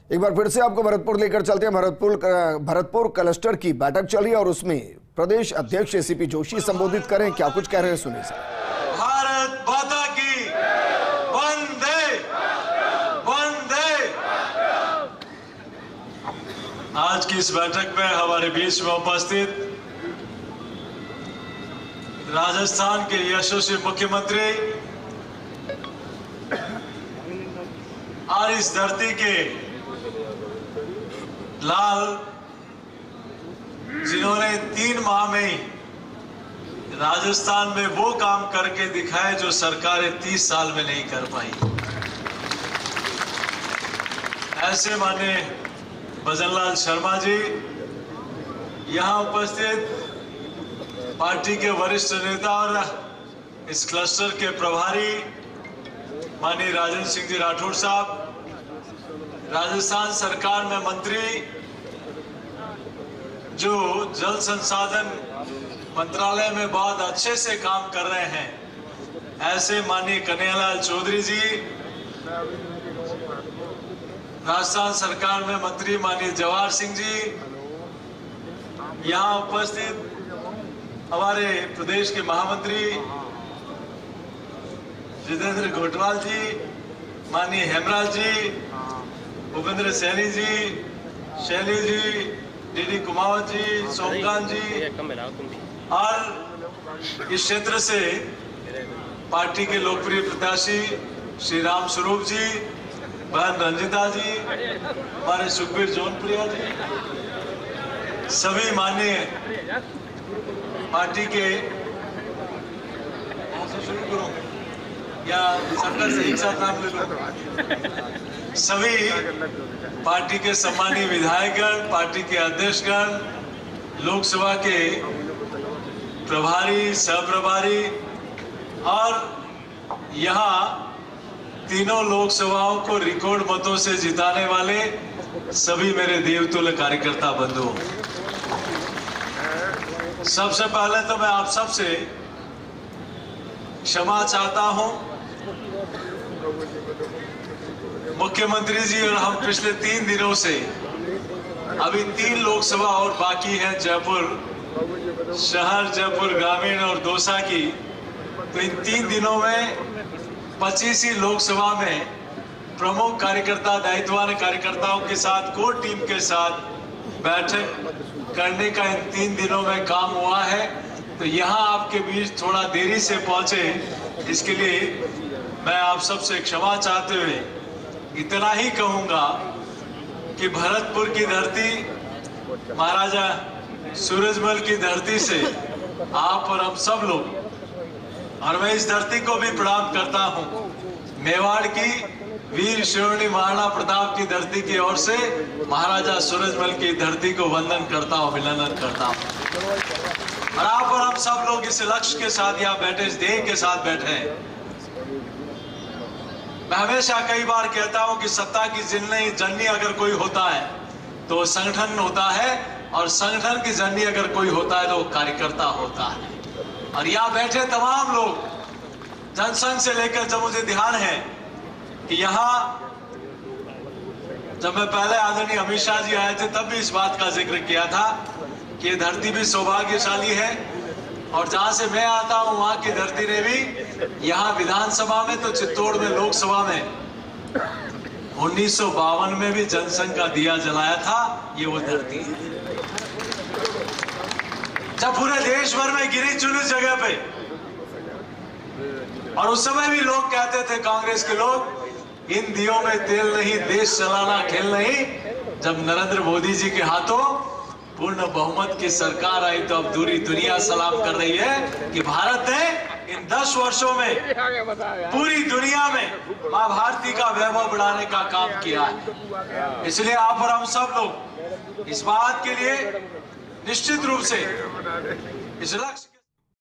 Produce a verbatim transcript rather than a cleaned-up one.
एक बार फिर से आपको भरतपुर लेकर चलते हैं। भरतपुर भरतपुर क्लस्टर की बैठक चली और उसमें प्रदेश अध्यक्ष सीपी जोशी संबोधित करें, क्या कुछ कह रहे हैं सुनिए सर। भारत माता की वंदे वंदे। आज की इस बैठक में हमारे बीच में उपस्थित राजस्थान के यशस्वी मुख्यमंत्री और इस धरती के लाल, जिन्होंने तीन माह में ही राजस्थान में वो काम करके दिखाए जो सरकारें तीस साल में नहीं कर पाई। ऐसे माने भजनलाल शर्मा जी, यहां उपस्थित पार्टी के वरिष्ठ नेता और इस क्लस्टर के प्रभारी माननीय राजेंद्र सिंह जी राठौड़ साहब, राजस्थान सरकार में मंत्री जो जल संसाधन मंत्रालय में बहुत अच्छे से काम कर रहे हैं, ऐसे माननीय कन्हैयालाल चौधरी जी, राजस्थान सरकार में मंत्री माननीय जवाहर सिंह जी, यहां उपस्थित हमारे प्रदेश के महामंत्री जितेंद्र घोटवाल जी, माननीय हेमराज जी, भूपेंद्र सैनी जी, शैली जी, डीडी कुमावत जी, सोमकांत जी और इस क्षेत्र से पार्टी के लोकप्रिय प्रत्याशी श्री राम स्वरूप जी, बहन रंजिता जी, हमारे सुखबीर जौनप्रिया जी, सभी माननीय पार्टी के यहाँ से शुरू करो या सरकार से एक साथ नाम ले लो, सभी पार्टी के सम्मानीय विधायकगण, पार्टी के अध्यक्षगण, लोकसभा के प्रभारी, सहप्रभारी और यहाँ तीनों लोकसभाओं को रिकॉर्ड मतों से जिताने वाले सभी मेरे देवतुल्य कार्यकर्ता बंधुओं, सबसे पहले तो मैं आप सबसे क्षमा चाहता हूं। मुख्यमंत्री जी और हम पिछले तीन दिनों से, अभी तीन लोकसभा और बाकी है, जयपुर शहर, जयपुर ग्रामीण और दौसा की, तो इन तीन दिनों में पच्चीस लोकसभा में प्रमुख कार्यकर्ता, दायित्ववान कार्यकर्ताओं के साथ, कोर टीम के साथ बैठक करने का इन तीन दिनों में काम हुआ है। तो यहाँ आपके बीच थोड़ा देरी से पहुंचे, इसके लिए मैं आप सबसे क्षमा चाहते हुए इतना ही कहूंगा कि भरतपुर की धरती, महाराजा सूरजमल की धरती से आप और हम सब लोग, और मैं इस धरती को भी प्रणाम करता हूं, मेवाड़ की वीर शिरोमणि महाराणा प्रताप की धरती की ओर से महाराजा सूरजमल की धरती को वंदन करता हूं, अभिनंदन करता हूं। और आप और हम सब लोग इस लक्ष्य के साथ यहाँ बैठे, इस ध्येय के साथ बैठे हैं। मैं हमेशा कई बार कहता हूं कि सत्ता की जननी जननी अगर कोई होता है तो संगठन होता है, और संगठन की जननी अगर कोई होता है तो कार्यकर्ता होता है। और यहाँ बैठे तमाम लोग, जनसंघ से लेकर, जब मुझे ध्यान है कि यहाँ जब मैं पहले आदरणीय अमित शाह जी आए थे तब भी इस बात का जिक्र किया था कि ये धरती भी सौभाग्यशाली है, और जहां से मैं आता हूं वहां की धरती ने भी, यहाँ विधानसभा में तो चित्तौड़ में लोकसभा में उन्नीस सौ बावन में भी जनसंघ का दिया जलाया था। ये वो धरती है जब पूरे देश भर में गिरी चुनी जगह पे, और उस समय भी लोग कहते थे, कांग्रेस के लोग, इन दियों में तेल नहीं, देश चलाना खेल नहीं। जब नरेंद्र मोदी जी के हाथों पूर्ण बहुमत की सरकार आई तो अब दूरी दुनिया सलाम कर रही है कि भारत ने इन दस वर्षों में पूरी दुनिया में मां भारती का वैभव बढ़ाने का काम किया है। इसलिए आप और हम सब लोग इस बात के लिए निश्चित रूप से इस लक्ष्य